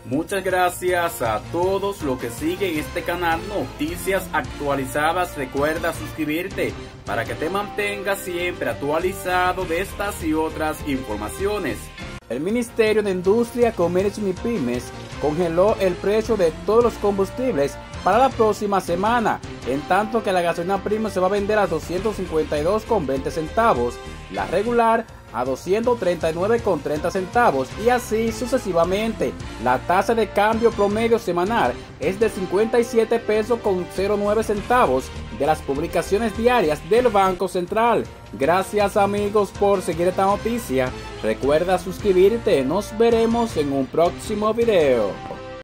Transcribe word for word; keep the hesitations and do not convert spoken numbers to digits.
Muchas gracias a todos los que siguen este canal Noticias Actualizadas. Recuerda suscribirte para que te mantengas siempre actualizado de estas y otras informaciones. El Ministerio de Industria, Comercio y MIPYMES congeló el precio de todos los combustibles para la próxima semana, en tanto que la gasolina premium se va a vender a doscientos cincuenta y dos con veinte centavos, la regular a doscientos treinta y nueve con treinta centavos y así sucesivamente. La tasa de cambio promedio semanal es de cincuenta y siete pesos con cero nueve centavos de las publicaciones diarias del Banco Central. Gracias amigos por seguir esta noticia. Recuerda suscribirte. Nos veremos en un próximo video.